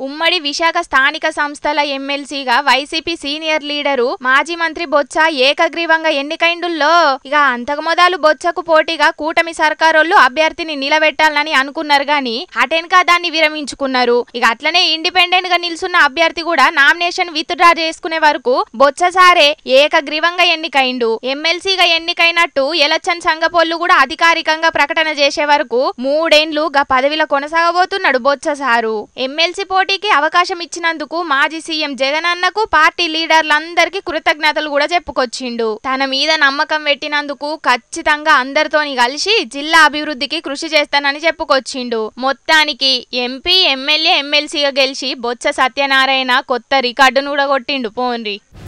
ఉమ్మడి విశాఖ స్థానిక సంస్థల ఎమ్మెల్సీగా వైసీపీ సీనియర్ లీడరు మాజీ మంత్రి బొత్స ఏకగ్రీవంగా ఎన్నికైండుల్లో ఇక అంతకు మొదలు బొత్సకు పోటీగా కూటమి సర్కారోళ్ళు అభ్యర్థిని నిలబెట్టాలని అనుకున్నారు గాని అటెన్కా దాన్ని విరమించుకున్నారు. ఇక అట్లనే ఇండిపెండెంట్ గా నిల్చున్న అభ్యర్థి కూడా నామినేషన్ విత్ డ్రా చేసుకునే వరకు బొత్స సారే ఏకగ్రీవంగా ఎన్నికైండు. ఎమ్మెల్సీగా ఎన్నికైనట్టు ఎలక్షన్ సంఘపోళ్ళు కూడా అధికారికంగా ప్రకటన చేసే వరకు 3 ఏళ్లు గా పదవిలో కొనసాగబోతున్నాడు బొత్స సారు. ఎమ్మెల్సీ పోటీకి అవకాశం ఇచ్చినందుకు మాజీ సీఎం జగన్ అన్నకు పార్టీ లీడర్లందరికీ కృతజ్ఞతలు కూడా చెప్పుకొచ్చిండు. తన మీద నమ్మకం పెట్టినందుకు ఖచ్చితంగా అందరితోని కలిసి జిల్లా అభివృద్ధికి కృషి చేస్తానని చెప్పుకొచ్చిండు. మొత్తానికి ఎంపీ ఎమ్మెల్యే ఎమ్మెల్సీగా గెలిచి బొత్స సత్యనారాయణ కొత్త రికార్డును కూడా కొట్టిండు పోన్రి.